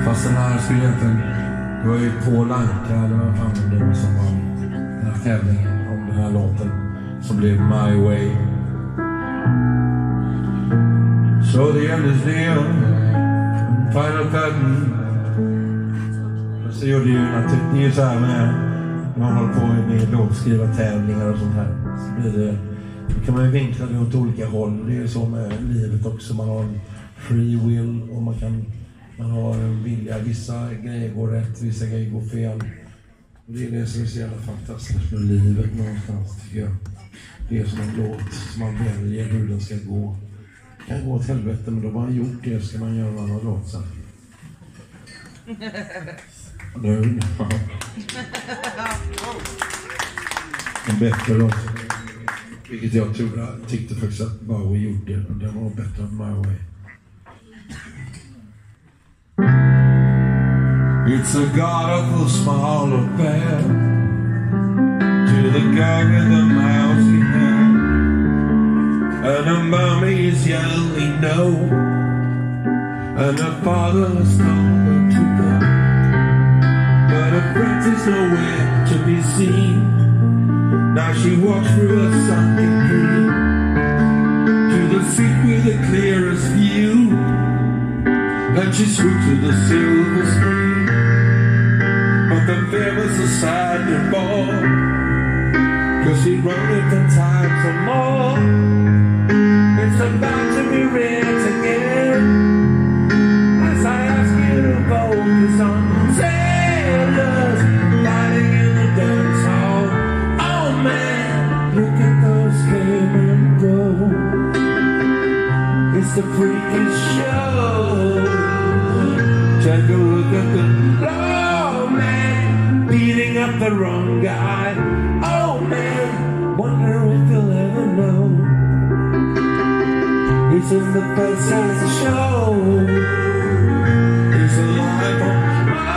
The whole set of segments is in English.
Fast den här skulle egentligen, det var ju Paul Anka använde som var den här tävlingen om den här låten som blev My Way. So the end is near, final curtain. Så gjorde ju det är ju så här med man håller på med låtskriva tävlingar och sånt här. Så blir det, då kan man ju vinkla det åt olika håll. Det är ju så med livet också. Man har en free will och man har en vilja. Vissa grejer går rätt, vissa grejer går fel. Och det är det som är så jävla fantastiskt med livet någonstans, tycker jag. Det är som en låt som man väljer hur den ska gå. Det kan gå åt helvete, men då har man gjort det, ska man göra en annan låt sen. Nu, ja. En bättre låt. Vilket jag tyckte faktiskt att Bowie gjorde. Den var bättre än My Way. It's a god-awful small affair to the guy with the mousy hair, and a mommy's yelling no, and her father has told her to go, but her friend is nowhere to be seen. Now she walks through a sunken dream to the seat with the clearest view, and she swoops to the silver screen. But the fear was a sad and more, 'cause she wrote it 10 times or more. It's about to be written again, as I ask you to focus on sailors fighting in the dance hall. Oh man, look at those came and go. It's the freakish show. Take a look at the low man beating up the wrong guy. Oh man, wonder if you'll ever know. He's in the first of the show. He's alive on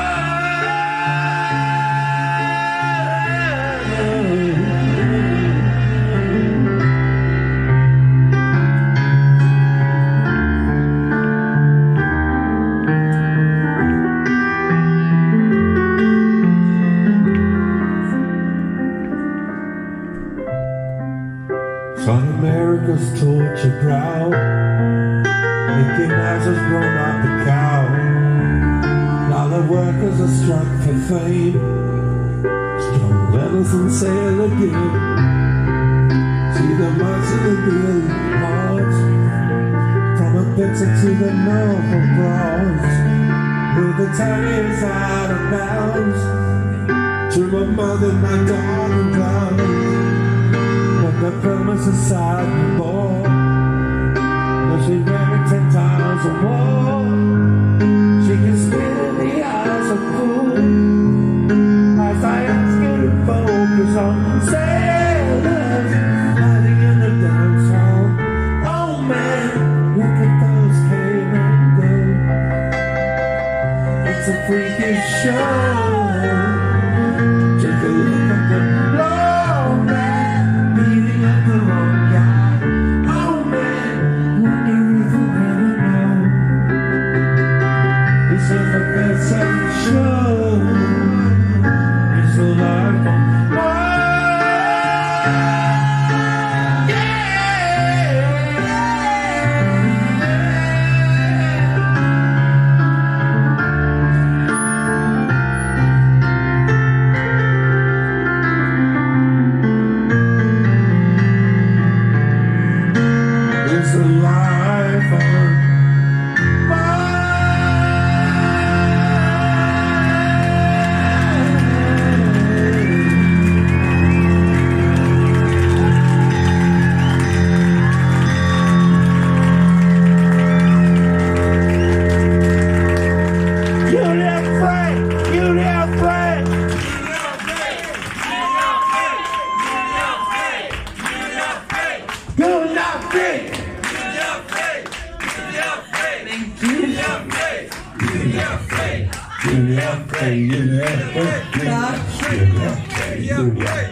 America's torture proud. Mickey Mouse has grown up a cow. Now the workers are struck for fame. Strong letters and sail again. See the mice in the billion hearts, from a bitter to the novel bronze, with the tiniest out of bounds. To my mother, my darling clouds. The promise is sad and more, but she read it 10 times or more. She can spit in the eyes of fool, as I ask you to focus on sailors hiding in the dance hall. Oh man, look at those came and go. It's a freakish show. Take a look at the low man beating up the wrong guy. Oh man, wonder if you'll ever know. It's in the best of the show. It's alive on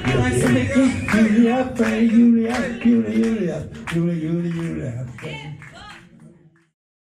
Julia.